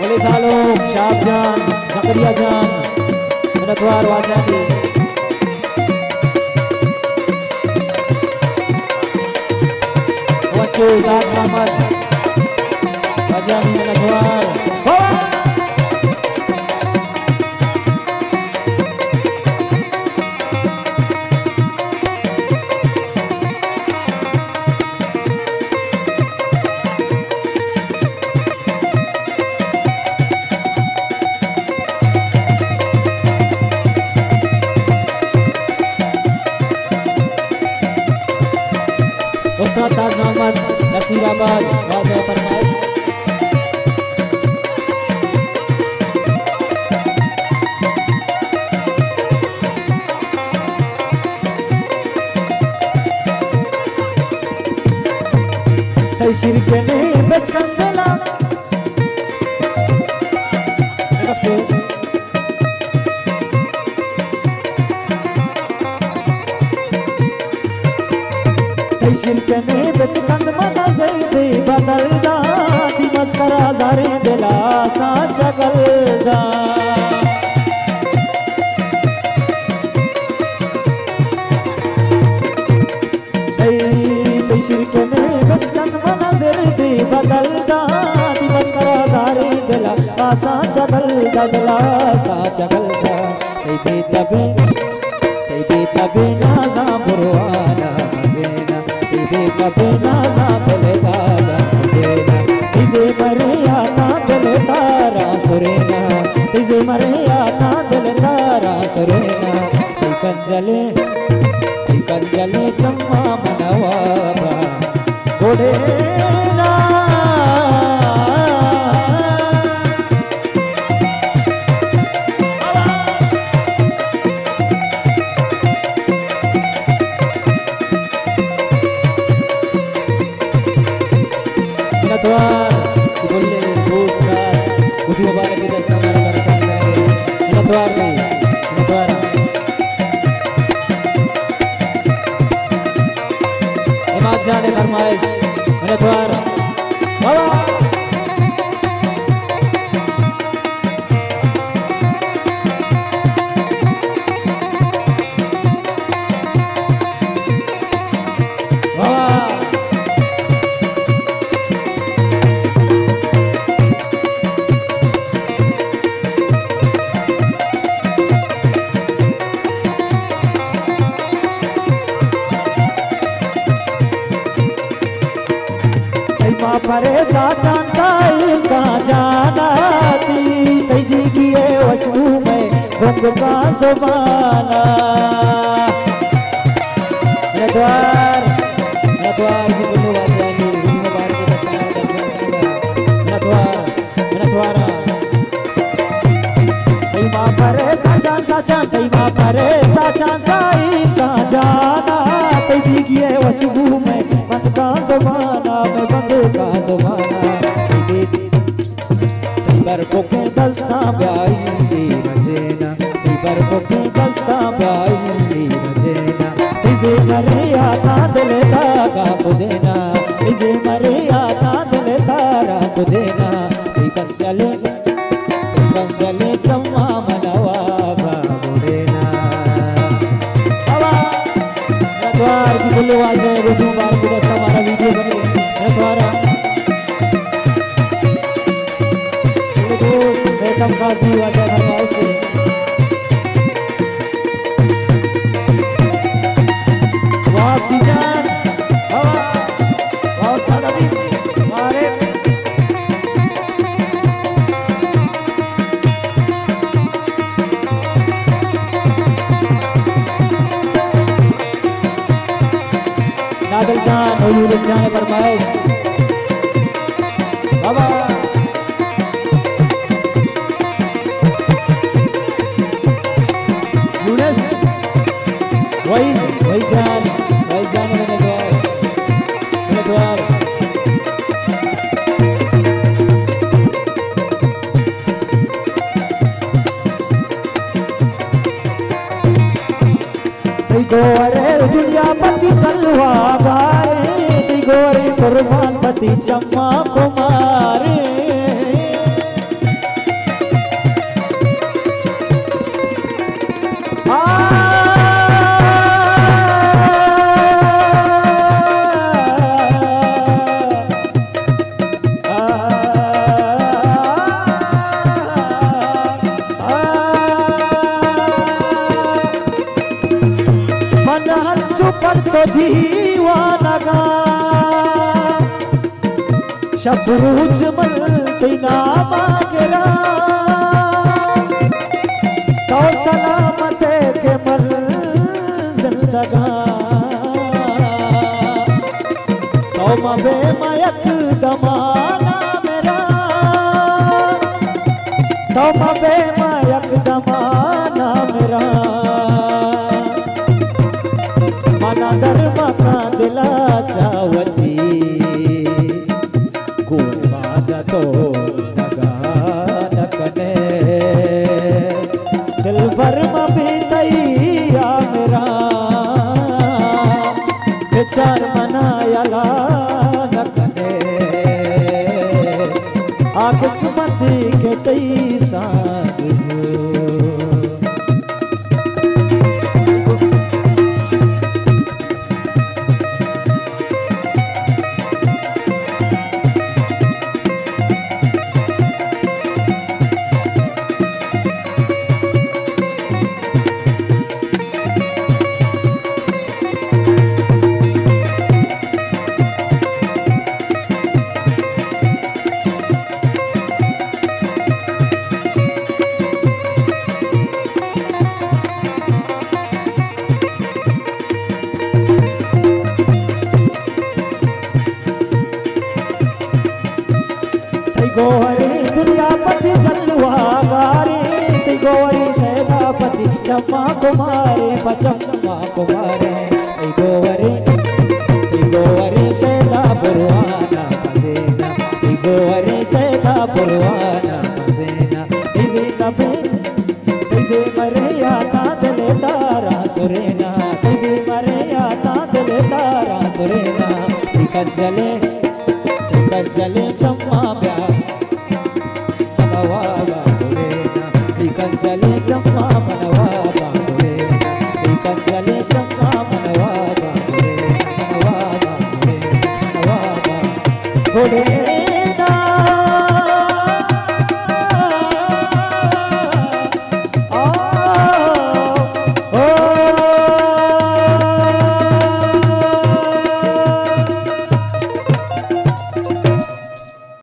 अगले सालों शाह जान जकरिया जान मनतवार वाजानी वचो ताज मोहम्मद वाजानी मनतवार उस्ताद ताज मोहम्मद नसीराबाद राजा फरमाइश तैसिर के ने बचकन देला शिरकने बचकंद मना ज़ैदे बदलदा दी मस्करा ज़ारे दिला सा चगलदा ते शिरकने बचकंद मना ज़ैदे बदलदा दी मस्करा ज़ारे दिला सा चगलदा ते तबे नाज़ा बुरवाना कबना ज़ाबिल तारा देना इसे मरिया ता दिल तारा सुरेना इसे मरिया ता दिल तारा सुरेना कंजले चम्मा मनवाबा गोडेना बोले दूसरा बुद्धि मुबारक की दस्ता हमारा दर्शन करेंगे नतवार में नतवार इमाद जाने फरमाइश नतवार बाबा परे साचान साइल का जाना थी तेजी किए वशू में गुंग का ज़माना नतवार की बुल्लू वाजानी मुबारक की दस्तार दर्शन करेगा नतवार तैमा परे साचान साइल का जाना तेजी किए वशू में बंद का ज़माना में बंद का ज़माना तीबर बुके दस्ता ब्याई रजेना तीबर बुके दस्ता ब्याई रजेना इसे मरे आता दिल दागा को देना इसे मरे आता दिल तारा को देना कंजले चम्मा मनवा देना नतवार की बुल्लू आजे बुद्धि मुबारक की दस्ता हमारा वीडियो बने नतवारा दोस्त बेसम खासी वाजा फरमाइश से वाह जान वाह उस्ताद अभी हमारे नादल जान और यूनिस जान फरमाइश बाबा यूनिस वही जान मेरे द्वार गोरे दुनिया पति चलवा गारे गोरे कुर्बान पति चम्मा कुमारे तो दीवानगा शबरूज मलती नामा गिरा तो सलामत के मल जिंदगा तो मबे मयक दमाना मेरा तो मबे मयक दमाना मेरा मना दरमा का दिला चावती गुरबादा तो दगा नकने दिल भर में तैया मेरा विचार मनायला नकने आ किस्मत के तई साथ गोहरी दुनियापति जलवागारे ते गोहरी सैदापति चम्मा कुमारे पचम्मा कुमारे ते गोहरी सैदा पुरवाना मजेना ते गोहरी सैदा पुरवाना मजेना दिवी तबे तुझे मरे आता दिल तारा सुरेना दिवी मरे आता दिल तारा सुरेना कज्जले चम्मा प्यार मनवाला चले चम्मा मनवा